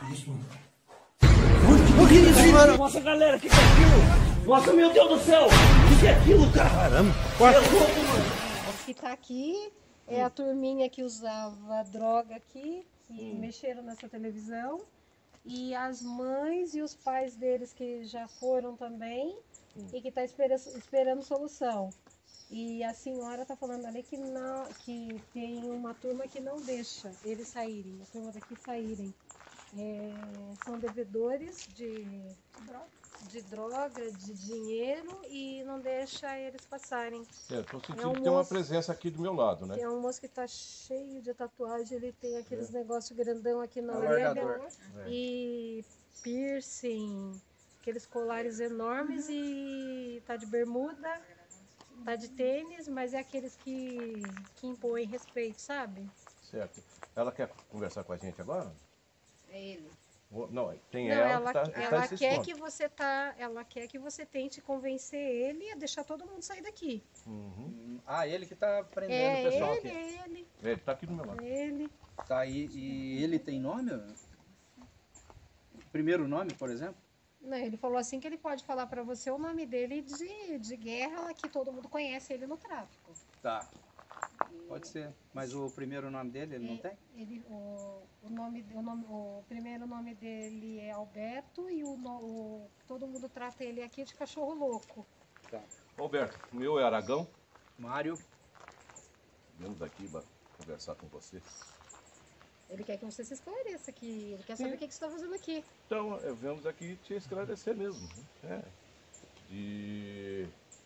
isso? O que é isso, mano? Nossa, galera, o que é aquilo? Nossa, meu Deus do céu! O que é aquilo, cara? Caramba! É louco, mano! Esse que tá aqui é a turminha que usava droga aqui, que mexeram nessa televisão. E as mães e os pais deles que já foram também e que está esperando solução. E a senhora está falando ali que, não, que tem uma turma que não deixa eles saírem, a turma daqui saírem. São devedores de droga, de dinheiro e não deixa eles passarem. Estou sentindo que tem uma presença aqui do meu lado, né? Tem um moço que está cheio de tatuagem, ele tem aqueles negócios grandão aqui na orelha e piercing, aqueles colares enormes e tá de bermuda, tá de tênis, mas é aqueles que impõem respeito, sabe? Certo. Ela quer conversar com a gente agora? É ele. Não, tem Não, ela que ela está quer que você ela quer que você tente convencer ele a deixar todo mundo sair daqui. Ah, ele que tá prendendo o pessoal aqui. Ele. Ele está aqui do meu lado. Ele. Tá aí, e ele tem nome? Primeiro nome, por exemplo? Não, ele falou assim que ele pode falar pra você o nome dele de guerra, que todo mundo conhece ele no tráfico. Tá. Pode ser. Mas o primeiro nome dele, ele não tem? O primeiro nome dele é Alberto e todo mundo trata ele aqui de cachorro louco. Tá. Roberto, o meu é Aragão. Mário. Viemos aqui para conversar com você. Ele quer que você se esclareça aqui. Ele quer saber o que você está fazendo aqui. Então, viemos aqui te esclarecer mesmo. De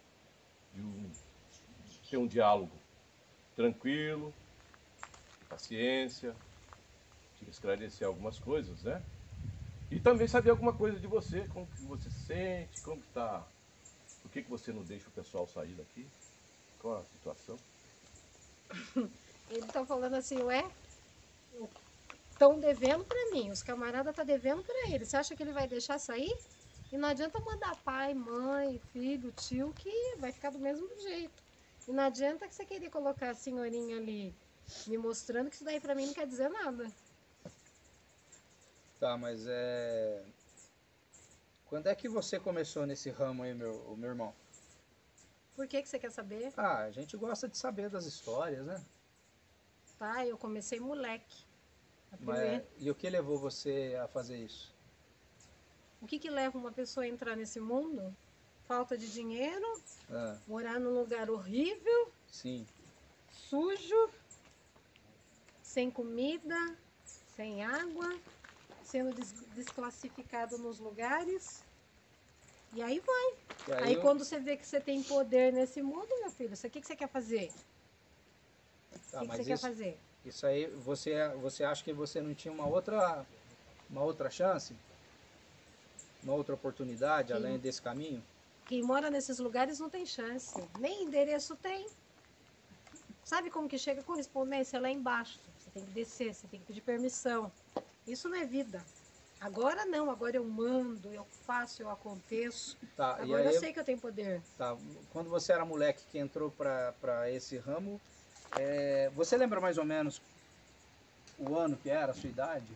ter um diálogo tranquilo, paciência, te esclarecer algumas coisas, né? E também saber alguma coisa de você, como que você se sente, como que tá, por que você não deixa o pessoal sair daqui, qual a situação? Ele tá falando assim, estão devendo pra mim, os camaradas estão devendo pra ele. Você acha que ele vai deixar sair? E não adianta mandar pai, mãe, filho, tio, que vai ficar do mesmo jeito. E não adianta que você querer colocar a senhorinha ali me mostrando que isso daí pra mim não quer dizer nada. Tá, mas quando é que você começou nesse ramo aí, meu irmão? Por que você quer saber? Ah, a gente gosta de saber das histórias, né? Tá, eu comecei moleque. E o que levou você a fazer isso? O que leva uma pessoa a entrar nesse mundo? Falta de dinheiro, morar num lugar horrível, sim, sujo, sem comida, sem água, sendo desclassificado nos lugares. E aí vai. Aí quando você vê que você tem poder nesse mundo, meu filho, o que você quer fazer? Tá, o que você quer fazer? Isso aí, você acha que você não tinha uma outra chance? Uma outra oportunidade além desse caminho? Quem mora nesses lugares não tem chance. Nem endereço tem. Sabe como que chega a correspondência? Lá embaixo. Você tem que descer, você tem que pedir permissão. Isso não é vida. Agora não, agora eu mando, eu faço, eu aconteço. Tá, agora eu sei que eu tenho poder. Tá, quando você era moleque que entrou para esse ramo, você lembra mais ou menos o ano que era, a sua idade?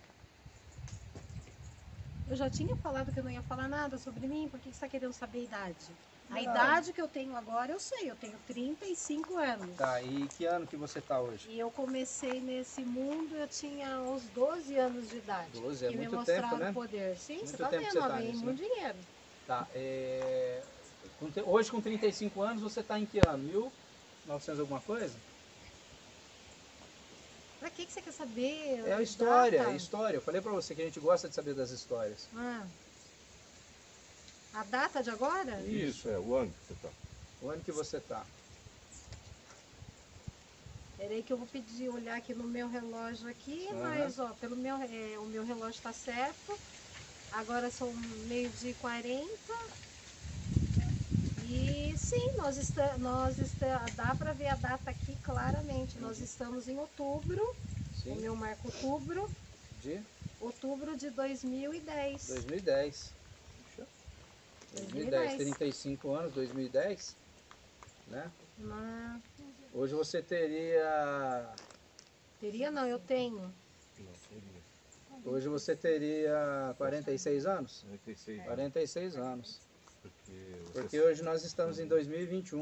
Eu já tinha falado que eu não ia falar nada sobre mim, por que você está querendo saber a idade? A idade que eu tenho agora, eu sei, eu tenho 35 anos. Tá, e que ano que você está hoje? E eu comecei nesse mundo, eu tinha uns 12 anos de idade. 12 é que muito me mostraram tempo, né? Poder. Sim, muito você tá tempo vendo, você tá ganhei nisso, muito dinheiro. Tá, hoje com 35 anos você está em que ano? 1900 alguma coisa? Pra que você quer saber? É a história, a história. Eu falei pra você que a gente gosta de saber das histórias. A data de agora? Isso, o ano que você está. O ano que você está. Peraí que eu vou pedir, olhar aqui no meu relógio aqui, mas ó, o meu relógio tá certo. Agora são 12h40. E sim, dá para ver a data aqui claramente. Nós estamos em outubro, o meu marco outubro, outubro de 2010. 2010. 2010, 35 anos, 2010, né? Hoje você teria... Teria não, eu tenho. Não, seria. Hoje você teria 46 anos? 96. 46 anos. Porque Porque hoje nós estamos em 2021.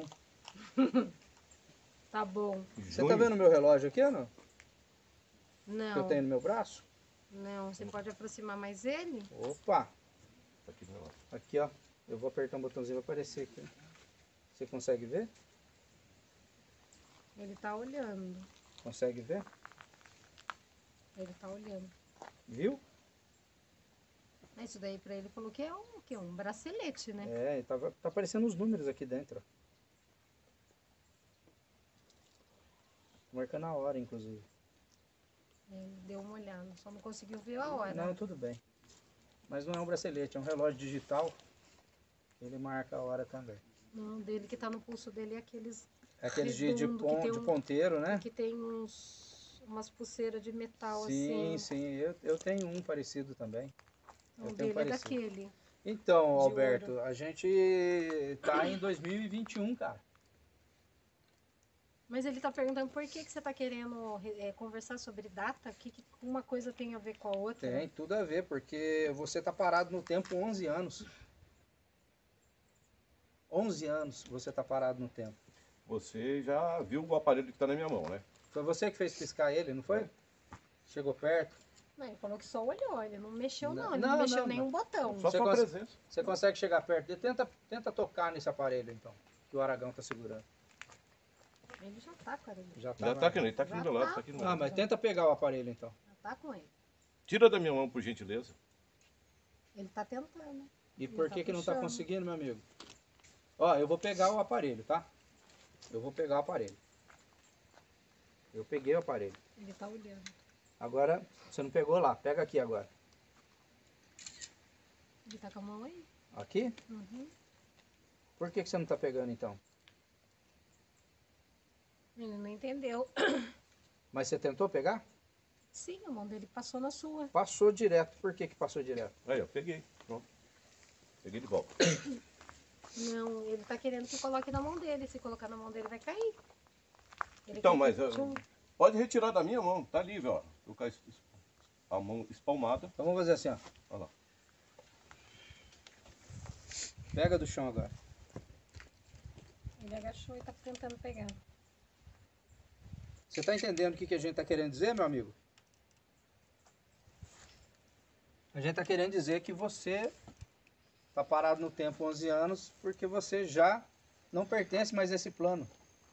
Tá bom. Você tá vendo o meu relógio aqui ou não? Que eu Não, tenho no meu braço? não. Você pode aproximar mais ele? Opa! Tá aqui do meu lado. Aqui, ó. Eu vou apertar um botãozinho, vai aparecer aqui. Você consegue ver? Ele tá olhando. Consegue ver? Ele tá olhando. Viu? Mas isso daí pra ele falou que é um, que é um bracelete, né? É, tá aparecendo os números aqui dentro. Ó. Marcando a hora, inclusive. Ele deu uma olhada, só não conseguiu ver a hora. Não, tudo bem. Mas não é um bracelete, é um relógio digital. Ele marca a hora também. Não, dele que tá no pulso dele é aqueles É aqueles de redondo que tem de um- ponteiro, né? que tem umas pulseiras de metal Sim, assim. sim. Eu tenho um parecido também. O eu tenho dele é parecido. daquele. Então, De Alberto, ouro. a gente tá em 2021, cara. Mas ele tá perguntando por que você tá querendo conversar sobre data? Que uma coisa tem a ver com a outra? Tem tudo a ver, porque você tá parado no tempo 11 anos. 11 anos você tá parado no tempo. Você já viu o aparelho que está na minha mão, né? Foi você que fez piscar ele, não foi? Chegou perto. Não, ele falou que só olhou, ele não mexeu Não, não, ele não, não mexeu não, nenhum botão. Só Você sua cons- presença. Você consegue chegar perto dele? Tenta tocar nesse aparelho, então. Que o Aragão tá segurando. Ele já tá com ele. Já Já tá aqui, ele tá aqui do Já meu lado, tá. tá aqui do meu Ah, lado. mas tenta pegar o aparelho, então. Já tá com ele. Tira da minha mão, por gentileza. Ele tá tentando. E Ele por tá que não tá puxando. conseguindo, meu amigo? Ó, eu vou pegar o aparelho, tá? Eu vou pegar o aparelho. Eu peguei o aparelho. Ele tá olhando. Agora, você não pegou lá. Pega aqui agora. Ele tá com a mão aí. Aqui? Uhum. Por que você não tá pegando, então? Ele não entendeu. Mas você tentou pegar? Sim, a mão dele passou na sua. Passou direto. Por que passou direto? Aí, ó, peguei. Pronto. Peguei de volta. Não, ele tá querendo que coloque na mão dele. Se colocar na mão dele, vai cair. Ele Então, quer mas que- pode retirar da minha mão, tá livre, ó. Tô com a mão espalmada. Então vamos fazer assim, ó. Olha lá. Pega do chão agora. Ele agachou e tá tentando pegar. Você tá entendendo o que a gente tá querendo dizer, meu amigo? A gente tá querendo dizer que você tá parado no tempo 11 anos porque você já não pertence mais a esse plano.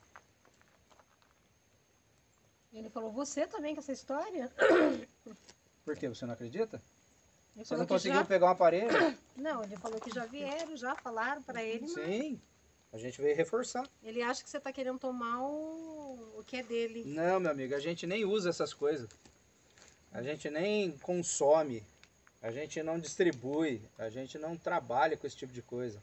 Ele falou, você também com essa história? Por quê? Você não acredita? Ele Você falou não que conseguiu já... pegar um aparelho? Não, ele falou que já vieram, já falaram pra ele, mas Sim. A gente veio reforçar. ele acha que você tá querendo tomar o que é dele. Não, meu amigo, a gente nem usa essas coisas. A gente nem consome. A gente não distribui. A gente não trabalha com esse tipo de coisa.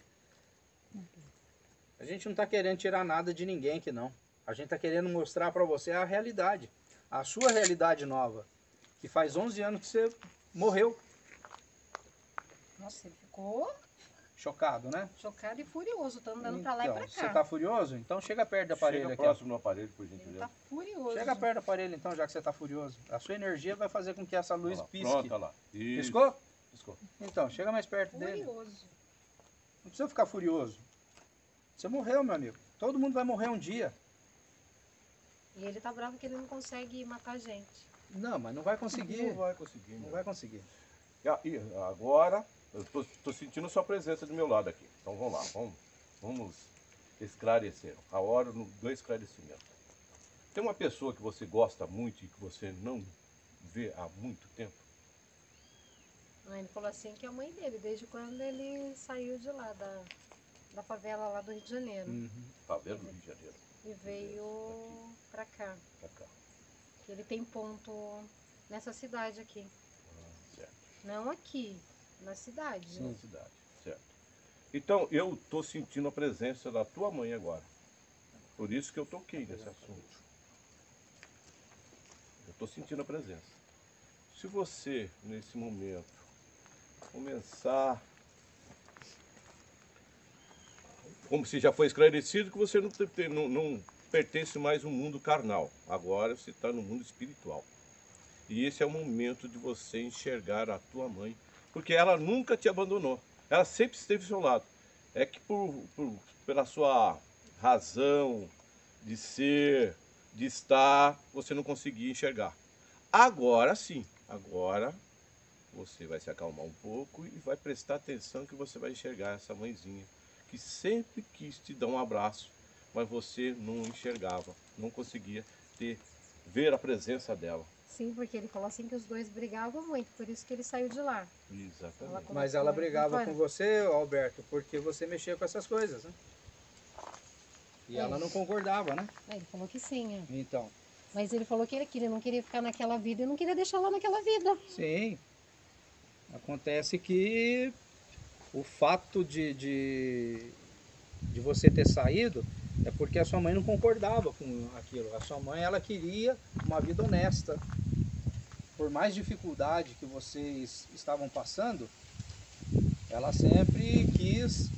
A gente não está querendo tirar nada de ninguém aqui, não. A gente está querendo mostrar para você a realidade. A sua realidade nova. Que faz 11 anos que você morreu. Nossa, ele ficou Chocado, né? chocado e furioso, tá andando pra lá e Então, pra você cá. está furioso? Então chega perto do aparelho Chega aqui. ó. próximo no aparelho, por Ele gentileza. tá furioso. Chega perto do aparelho então, já que você está furioso. A sua energia vai fazer com que essa luz Olha lá. pisque. Pronto, olha lá. Isso. Piscou? Piscou. Então, chega mais perto dele. Furioso. Não precisa ficar furioso. Você morreu, meu amigo. Todo mundo vai morrer um dia. E ele tá bravo que ele não consegue matar a gente. Não, mas não vai conseguir. Não vai conseguir. Não meu. vai conseguir. E agora, eu tô sentindo sua presença do meu lado aqui. Então vamos lá, vamos esclarecer. A hora do esclarecimento. Tem uma pessoa que você gosta muito e que você não vê há muito tempo? Aí ele falou assim que é a mãe dele, desde quando ele saiu de lá, da favela lá do Rio de Janeiro. Tá vendo, Rio de Janeiro? E veio pra cá. Pra cá. Que ele tem ponto nessa cidade aqui. Certo. Não aqui, na cidade. Na cidade, certo. Então, eu tô sentindo a presença da tua mãe agora. Por isso que eu toquei nesse assunto. Eu tô sentindo a presença. Se você, nesse momento, começar, como se já foi esclarecido, que você não pertence mais ao mundo carnal. Agora você está no mundo espiritual. E esse é o momento de você enxergar a tua mãe, porque ela nunca te abandonou. Ela sempre esteve ao seu lado. É que pela sua razão de ser, de estar, você não conseguia enxergar. Agora sim, agora você vai se acalmar um pouco e vai prestar atenção que você vai enxergar essa mãezinha que sempre quis te dar um abraço, mas você não enxergava, não conseguia ver a presença dela. Sim, porque ele falou assim que os dois brigavam muito, por isso que ele saiu de lá. Exatamente. Mas ela brigava com você, Alberto, porque você mexia com essas coisas, né? E ela não concordava, né? Ele falou que sim, é. Então, Mas ele falou que ele não queria ficar naquela vida e não queria deixar ela naquela vida. sim. Acontece que o fato de você ter saído é porque a sua mãe não concordava com aquilo. A sua mãe, ela queria uma vida honesta. Por mais dificuldade que vocês estavam passando, ela sempre quis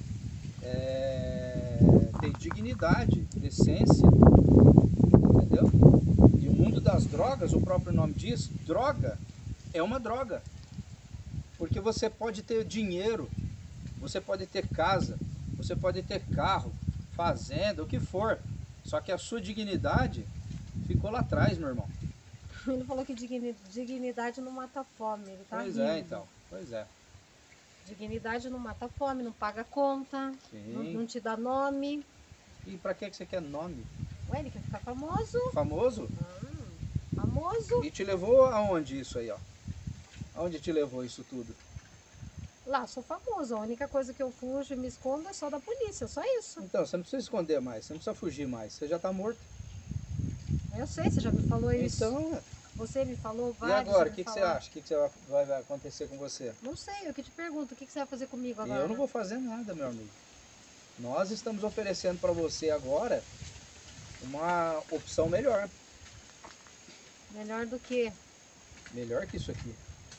ter dignidade, decência, entendeu? E o mundo das drogas, o próprio nome diz, droga é uma droga. Porque você pode ter dinheiro, você pode ter casa, você pode ter carro, fazenda, o que for. Só que a sua dignidade ficou lá atrás, meu irmão. Ele falou que dignidade não mata fome. Ele tá Pois rindo. é, então. Pois é. Dignidade não mata fome, não paga conta, Sim. não te dá nome. E pra que você quer nome? Ué, ele quer ficar famoso. Famoso? Famoso. E te levou aonde isso aí, ó? Aonde te levou isso tudo? Lá, sou famoso. A única coisa que eu fujo e me escondo é só da polícia, só isso. Então, você não precisa esconder mais, você não precisa fugir mais, você já tá morto. Eu sei, você já me falou isso. Então, Você me falou e vários. agora, já o me que você falaram. acha? O que vai acontecer com você? Não sei, eu que te pergunto, o que você vai fazer comigo E agora? eu não vou fazer nada, meu amigo. Nós estamos oferecendo para você agora uma opção melhor. Melhor do que? Melhor que isso aqui.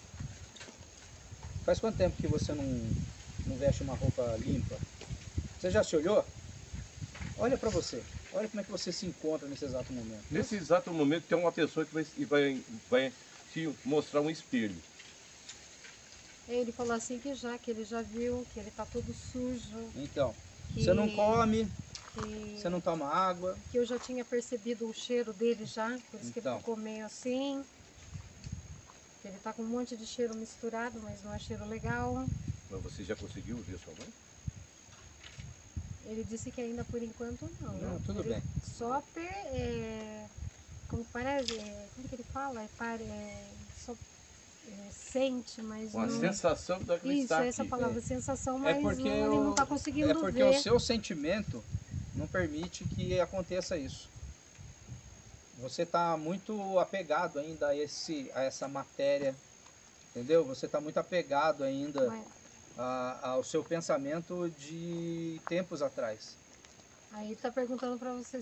Faz quanto tempo que você não veste uma roupa limpa? Você já se olhou? Olha para você. Olha como é que você se encontra nesse exato momento. Nesse exato momento tem uma pessoa que vai te mostrar um espelho. Ele falou assim que ele já viu, que ele tá todo sujo. Então, Que- você não come, Que, você não toma água. que eu já tinha percebido o cheiro dele já, por isso que ele Então. ficou meio assim. Que ele tá com um monte de cheiro misturado, mas não é cheiro legal. Mas você já conseguiu ver sua mãe? Ele disse que ainda por enquanto não. Não, tudo Ele bem. Só como parece, como que ele fala? Só sente, mas Uma não... sensação da que Isso, está essa aqui. palavra, sensação, mas porque ele não está conseguindo é porque ver. o seu sentimento não permite que aconteça isso. Você está muito apegado ainda a essa matéria, entendeu? Você está muito apegado ainda Mas- ao seu pensamento de tempos atrás. Aí ele tá perguntando para você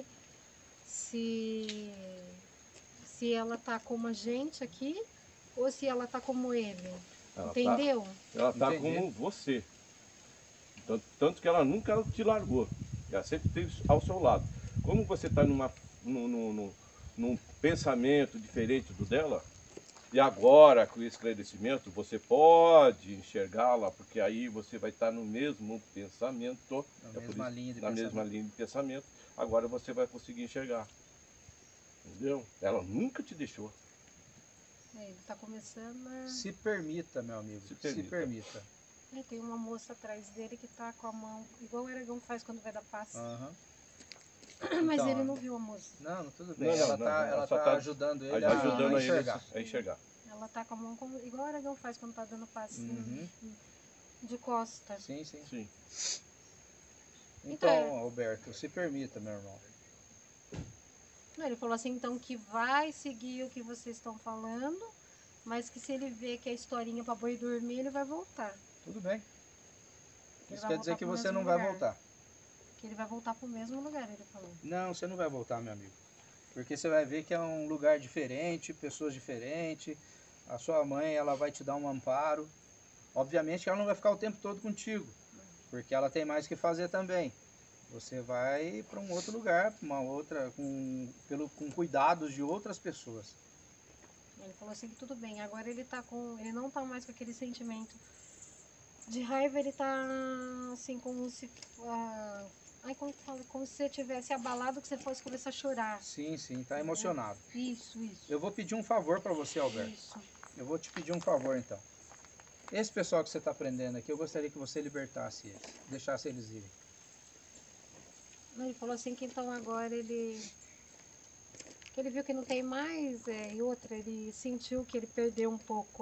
se ela tá como a gente aqui ou se ela tá como ele. Ela Entendeu? Ela está Entendi. como você. Tanto que ela nunca te largou. Ela sempre esteve ao seu lado. Como você está num pensamento diferente do dela, e agora com o esclarecimento você pode enxergá-la, porque aí você vai estar no mesmo pensamento. Na É por mesma isso, linha de na pensamento. mesma linha de pensamento. Agora você vai conseguir enxergar. Entendeu? Ela nunca te deixou. Ele tá começando a... Se permita, meu amigo. Se Se permita. permita. Tem uma moça atrás dele que tá com a mão, igual o Aragão faz quando vai dar passe. Aham. Mas Então, ele não viu a moça. Não, tudo bem. Não, ela não, tá, não, ela só tá tá ajudando ele Ajudando a a ele enxergar. a enxergar. Ela tá com a mão igual o Aragão faz quando tá dando passe Uhum. de costa. Sim, sim. Sim. Então, Então, Alberto, se permita, meu irmão. Não, ele falou assim, então, que vai seguir o que vocês estão falando, mas que se ele vê que é historinha pra boi dormir, ele vai voltar. Tudo bem. Ele Isso vai quer dizer voltar que pro você mesmo não vai lugar. voltar. Que ele vai voltar pro mesmo lugar, ele falou. Não, você não vai voltar, meu amigo. Porque você vai ver que é um lugar diferente, pessoas diferentes. A sua mãe, ela vai te dar um amparo. Obviamente que ela não vai ficar o tempo todo contigo, porque ela tem mais o que fazer também. Você vai para um outro lugar, uma outra, com cuidados de outras pessoas. Ele falou assim que tudo bem. Agora ele tá com. Ele não tá mais com aquele sentimento de raiva, ele tá assim como se. Ai, como que fala? Como se você tivesse abalado que você fosse começar a chorar. Sim, sim, tá emocionado. Isso. Eu vou pedir um favor para você, Alberto. Isso. Eu vou te pedir um favor, então. Esse pessoal que você está prendendo aqui, eu gostaria que você libertasse eles, deixasse eles irem. Ele falou assim que então agora ele. Que ele viu que não tem mais, e outra, ele sentiu que ele perdeu um pouco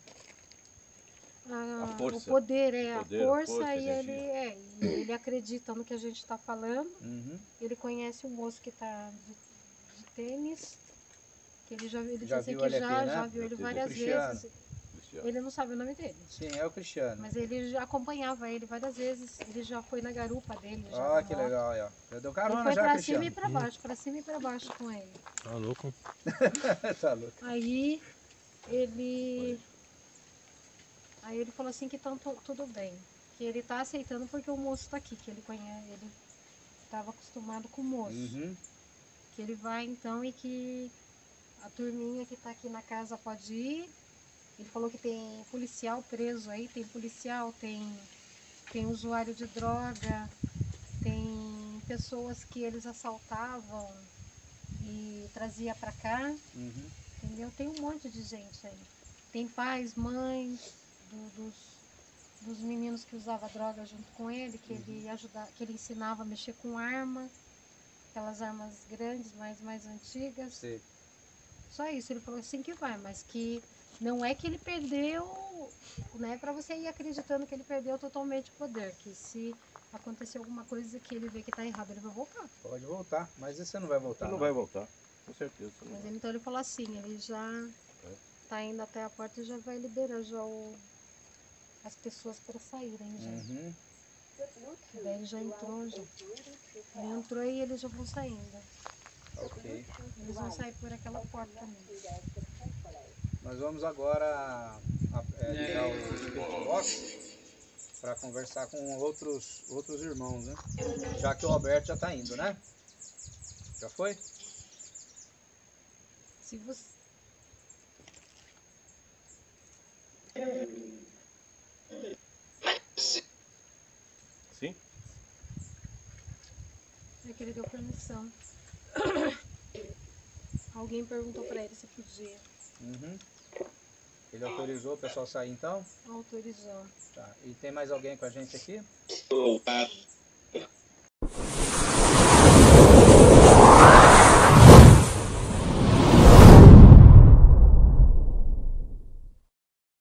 força. o poder, Poder, a força, a e energia. ele acredita no que a gente está falando. Uhum. Ele conhece o moço que está de tênis, que ele ele Já disse viu que ele aqui, né? já viu ele O várias Cristiano. vezes. Cristiano. Ele não sabe o nome dele, Sim, é o Cristiano. mas ele já acompanhava ele várias vezes. Ele já foi na garupa dele. Já Ó, na que moto. legal aí, ó. Já deu Ele carona foi já, pra Cristiano. cima e pra baixo, pra cima e pra baixo com ele. Tá louco? Tá louco. Aí ele falou assim que tá tudo bem, que ele tá aceitando porque o moço tá aqui, que ele conhece, ele estava acostumado com o moço, Uhum. que ele vai então e que a turminha que tá aqui na casa pode ir. Ele falou que tem policial preso aí, tem policial, tem usuário de droga, tem pessoas que eles assaltavam e trazia pra cá. Uhum. Entendeu? Tem um monte de gente aí. Tem pais, mães dos meninos que usavam droga junto com ele, que ele ajudava, que ele ensinava a mexer com arma, aquelas armas grandes, mais antigas. Sei. Só isso, ele falou assim que vai, mas que não é que ele perdeu, não é para você ir acreditando que ele perdeu totalmente o poder, que se acontecer alguma coisa que ele vê que tá errado, ele vai voltar. Pode voltar, mas você não vai voltar. Você não vai voltar, com certeza. Você não Mas vai. então ele falou assim, ele já tá indo até a porta e já vai liberar já as pessoas para saírem já. Uhum. Daí ele já entrou já. Ele entrou e eles já vão saindo. Ok. Eles vão sair por aquela porta também. Nós vamos agora ligar o Spirit Box para conversar com outros irmãos, né? Já que o Alberto já tá indo, né? Já foi? Se você... Sim? É que ele deu permissão. Alguém perguntou para ele se podia. Uhum. Ele autorizou o pessoal sair então? Autorizou. Tá. E tem mais alguém com a gente aqui?